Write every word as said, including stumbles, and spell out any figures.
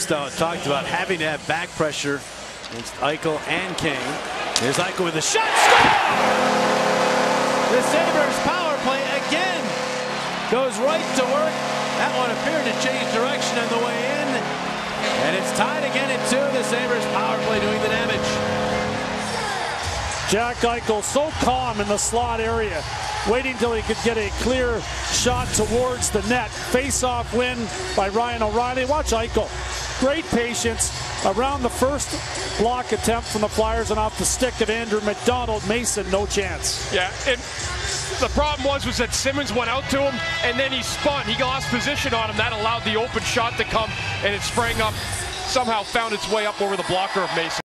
Hextall talked about having to have back pressure against Eichel and Kane. Here's Eichel with a shot. Score! The Sabres power play again goes right to work. That one appeared to change direction on the way in. And it's tied again at two. The Sabres power play doing the damage. Jack Eichel so calm in the slot area, waiting till he could get a clear shot towards the net. Face-off win by Ryan O'Reilly. Watch Eichel. Great patience around the first block attempt from the Flyers and off the stick of Andrew McDonald. Mason, no chance. Yeah, and the problem was was that Simmons went out to him, and then he spun. He lost position on him. That allowed the open shot to come, and it sprang up, somehow found its way up over the blocker of Mason.